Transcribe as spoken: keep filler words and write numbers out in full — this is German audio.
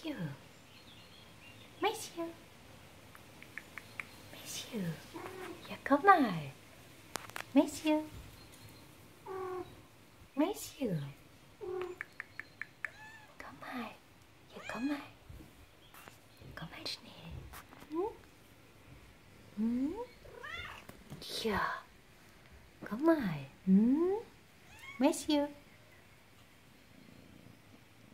Monsieur. Monsieur. Monsieur. Ja, komm mal. Monsieur. Monsieur. Komm mal. Ja, komm mal. Komm mal schnell. Hm? Hm? Ja. Komm mal. Hm? Monsieur.